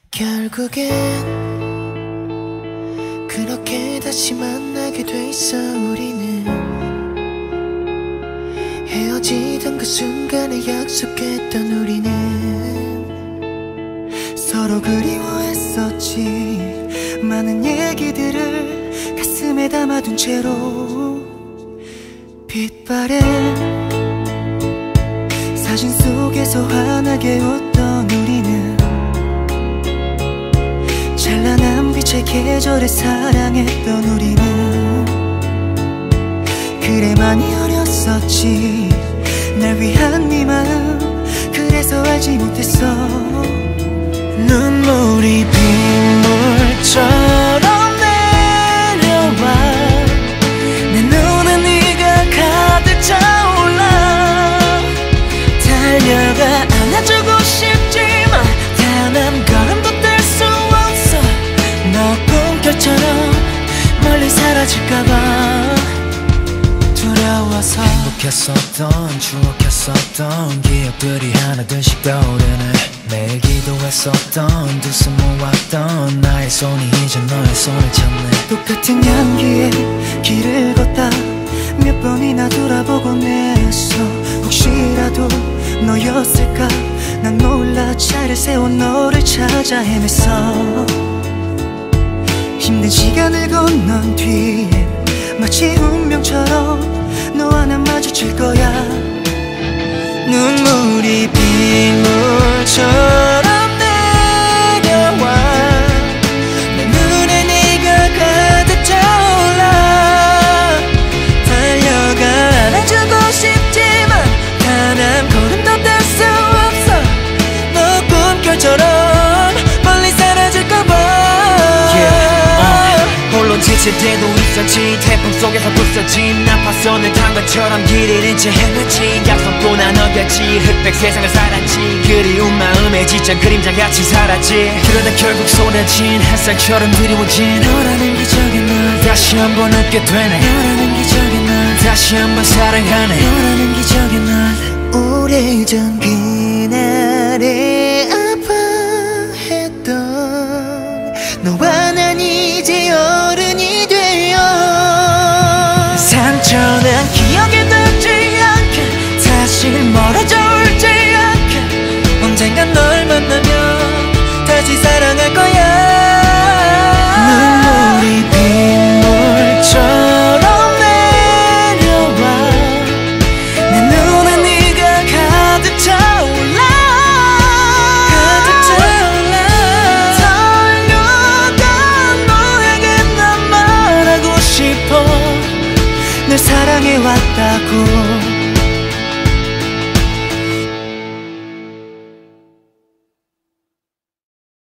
결국엔 그렇게 다시 만나게 돼 있어. 우리는 헤어지던 그 순간에 약속했던 우리는 서로 그리워했었지. 많은 얘기들을 가슴에 담아둔 채로 빛바랜 사진 속에서 환하게 웃던 우리는 찬란한 빛의 계절에 사랑했던 우리는 그래 많이 어렸었지. 날 위한 네 마음 그래서 알지 못했어. 눈물이 빗물처럼 내려와 내 눈에 네가 가득 차올라. 달려가 안아주고 싶지만 단 한 걸음도 뗄 수 없어. 너 꿈결처럼 멀리 사라질까봐 두려워서. 행복했었던 추억했었던 기억들이 하나둘씩 떠오르네. 매일 기도했었던 두 손 모았던 나의 손이 이제 너의 손을 잡네. 똑같은 향기에 길을 걷다 몇 번이나 돌아보곤 했어. 혹시라도 너였을까 난 몰라. 차를 세워 너를 찾아 헤맸어. 힘든 시간을 건넌 뒤에 마치 운명처럼 너와 난 마주칠 거야. 눈물이 빗물처럼 내려와 내 눈에 네가 가득 차올라. 달려가 안아주고 싶지만 단 한 걸음도 뗄 수 없어. 너 꿈결처럼 멀리 사라질까봐. 홀로 지칠 때도 있었지. 태풍 속에서 부서진 나파선을 탄 것처럼 길 잃은 채 헤맸지. 약속도 난 어겼지. 흑백 세상을 살았지. 그리운 마음에 지쳐 그림자같이 살았지. 그러다 결국 쏟아진 햇살처럼 그리워진 너라는 기적의 날 다시 한번 웃게 되네. 너라는 기적의 날 다시 한번 사랑하네. 너라는 기적의 날. 오래전 그날에 아파했던 너와 난 이제 어른이 되어 상처난 기억에 남지 않게 다시 멀어져 울지 않게 언젠간 널 만나면 다시 사랑할 거야. 눈물이 빗물처럼 내려와 내 눈에 네가 가득 차올라. 가득 차올라. 달려가 너에게 난 말하고 싶어. 널 사랑해왔다고.